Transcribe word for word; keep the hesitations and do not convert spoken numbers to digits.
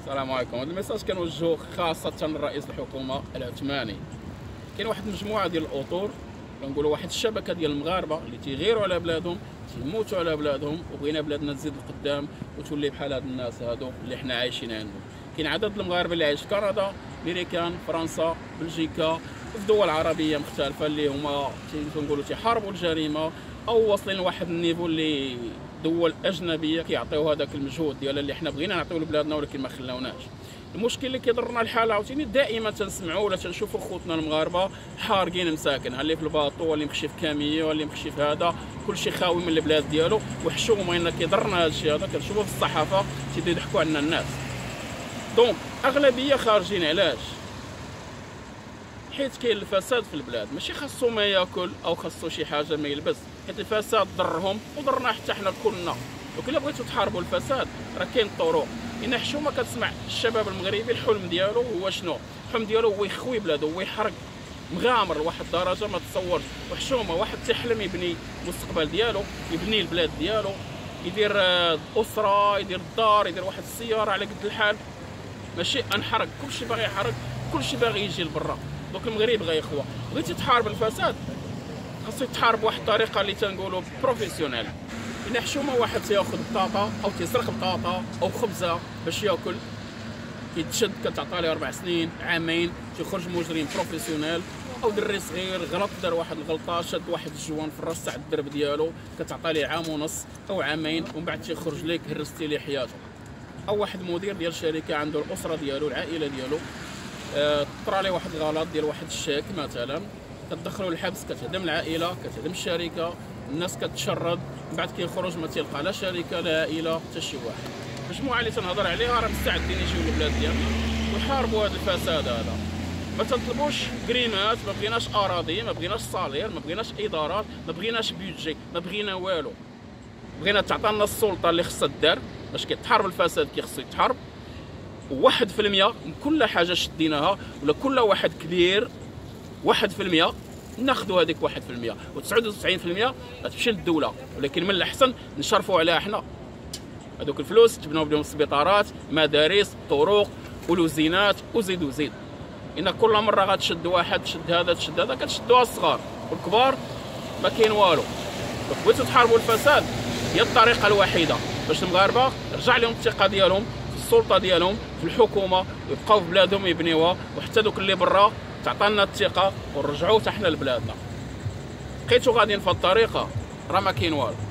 السلام عليكم. هذا الميساج كنوجهو خاصة لرئيس الحكومة العثماني. كاين واحد المجموعة ديال الأطور، نقولوا واحد الشبكة ديال المغاربة اللي تيغيروا على بلادهم، تيموتوا على بلادهم، وبغينا بلادنا تزيد لقدام وتولي بحال هاد الناس هادو اللي حنا عايشين عندهم. كاين عدد المغاربة اللي عايش في كندا، ميريكان، فرنسا، بلجيكا، وفي دول عربية مختلفة اللي هما تنقولوا تيحاربوا الجريمة أو واصلين لواحد النيفو اللي دول اجنبيه كيعطيو هذاك المجهود ديال اللي حنا بغينا نعطيو لبلادنا ولكن ما خلاوناش. المشكل اللي كيضرنا الحال عاوتاني دائما تنسمعوا ولا تنشوفوا خوتنا المغاربه حارقين مساكن، اللي في الباطو اللي مخشي في كاميه واللي مخشي في هذا، كلشي خاوي من البلاد ديالو. وحشومه ان كيضرنا هذا الشيء هذا، كنشوفوا في الصحافه تيبداو يضحكوا علينا الناس. دونك اغلبيه خارجين علاش؟ حيت كاين الفساد في البلاد، ماشي خاصو ما ياكل او خاصو شي حاجه ما يلبس، حيت الفساد ضرهم وضرنا حتى حنا كلنا. ولكن الا بغيتو تحاربوا الفساد راه كاين الطرق. ان حشومه كتسمع الشباب المغربي الحلم ديالو هو شنو؟ الحلم ديالو هو يخوي بلادو، هو يحرق، مغامر لواحد الدرجه ما تصورش. وحشومه واحد تيحلم يبني المستقبل ديالو، يبني البلاد ديالو، يدير اسره، يدير الدار، يدير واحد السياره على قد الحال، ماشي انحرق. كلشي باغي يحرق، كلشي باغي يجي لبرا. دونك المغرب بغا يخوى. بغيتي تحارب الفساد خاصو يتحارب بواحد الطريقه اللي تنقولوا بروفيسيونيل. ان حشومه واحد تياخذ بطاطا او تيسرق بطاطا او خبزه باش ياكل، كيتشد كتعطى ليه اربع سنين عامين، تيخرج مجرم بروفيسيونيل. او دري صغير غلط، دار واحد الغلطه، شد واحد الجوان في الراس تاع الدرب ديالو، كتعطى ليه عام ونص او عامين، ومن بعد تيخرج ليك هرستي ليه حياته. او واحد مدير ديال شركه عنده الاسره ديالو، العائله ديالو، طرا ليه واحد الغلط ديال واحد الشيك مثلا، كتدخلوا الحبس، كتهدم العائله، كتهدم الشركه، الناس كتشرد، من بعد كيخرج ما تيلقى لا شركه لا عائله حتى شي واحد. المجموعه اللي تنهضر عليها راه مستعدين يجيو للبلاد ديالنا ويحاربوا هذا الفساد هذا. ما تنطلبوش كريمات، ما بغيناش اراضي، ما بغيناش صالير، ما بغيناش ادارات، ما بغيناش بيدجي، ما بغينا والو. بغينا تعطينا السلطه اللي خصها دار باش كيتحارب الفساد كي خصو يتحارب. واحد في المية من كل حاجه شديناها ولا كل واحد كبير واحد في المية ناخذوا هذيك واحد في المية، وتسعة وتسعين في المية غتمشي للدوله. ولكن من الاحسن نشرفوا عليها حنا. هذوك الفلوس تبناو بهم سبيطارات، مدارس، طرق، ولوزينات، وزيد وزيد. ان كل مره غتشد واحد تشد هذا تشد هذا، كتشدوها الصغار والكبار ما كاين والو. بغيتوا تحاربوا الفساد هي الطريقه الوحيده باش المغاربه رجع لهم الثقه ديالهم في السلطه ديالهم في الحكومه، ويبقاو في بلادهم يبنيوها. وحتى دوك اللي برا تعطينا الثقه ونرجعوا حتى حنا لبلادنا. بقيتوا غاديين في الطريقه راه ما كاين والو.